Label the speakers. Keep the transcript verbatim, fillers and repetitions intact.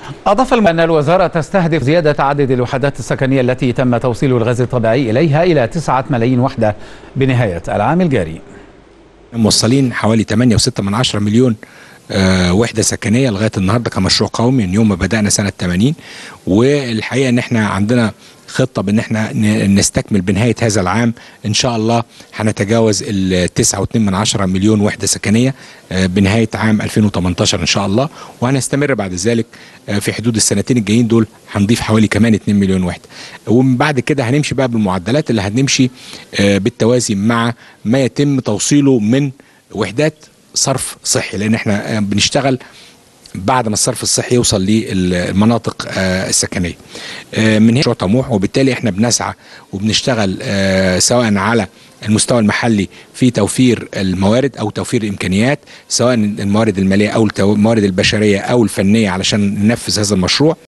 Speaker 1: أضاف أن الوزارة تستهدف زيادة عدد الوحدات السكنية التي تم توصيل الغاز الطبيعي إليها إلى تسعة ملايين وحدة بنهاية العام الجاري.
Speaker 2: موصلين حوالي ثمانية فاصلة ستة من عشرة مليون آه وحده سكنيه لغايه النهارده كمشروع قومي من يوم ما بدانا سنه ثمانين، والحقيقه ان احنا عندنا خطه بان احنا نستكمل بنهايه هذا العام ان شاء الله هنتجاوز ال تسعة فاصلة اثنين من عشرة مليون وحده سكنيه آه بنهايه عام ألفين وثمانية عشر ان شاء الله، وهنستمر بعد ذلك آه في حدود السنتين الجايين دول هنضيف حوالي كمان اثنين مليون وحده، ومن بعد كده هنمشي بقى بالمعدلات اللي هنمشي آه بالتوازي مع ما يتم توصيله من وحدات صرف صحي، لان احنا بنشتغل بعد ما الصرف الصحي يوصل للمناطق السكنيه. من هنا مشروع طموح، وبالتالي احنا بنسعى وبنشتغل سواء على المستوى المحلي في توفير الموارد او توفير الامكانيات، سواء الموارد الماليه او الموارد البشريه او الفنيه علشان ننفذ هذا المشروع.